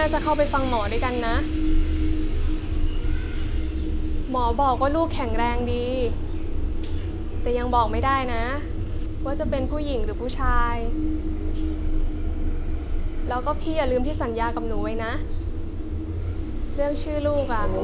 น่าจะเข้าไปฟังหมอด้วยกันนะหมอบอกว่าลูกแข็งแรงดีแต่ยังบอกไม่ได้นะว่าจะเป็นผู้หญิงหรือผู้ชายแล้วก็พี่อย่าลืมที่สัญญากับหนูไว้นะเรื่องชื่อลูกอะ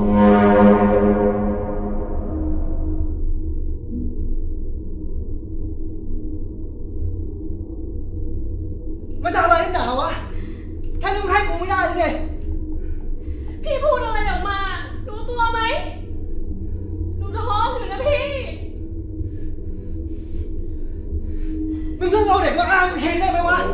มาจากอะไรนักหนาวะแค่นี้มึงให้กูไม่ได้หรือไงพี่พูดอะไรออกมารู้ตัวไหมหนูท้องอยู่นะพี่มึงเลิกเอาเด็กมาอ้างเองได้ไหมวะ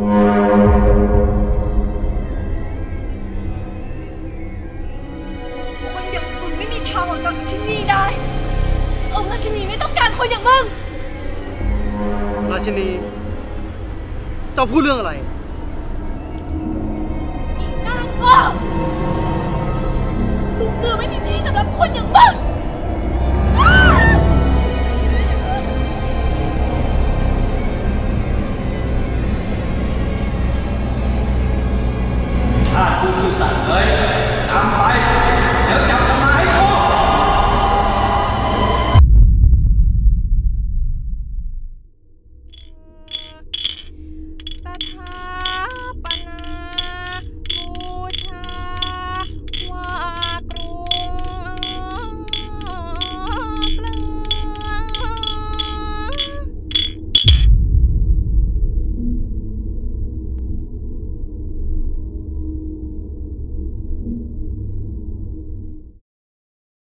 คนอย่างมึงไม่มีทางออกจากที่นี่ได้ราชินีไม่ต้องการคนอย่างมึงราชินีเจ้าพูดเรื่องอะไรอีกนางโง่กูเกลือไม่มีที่สำหรับคนอย่างมึง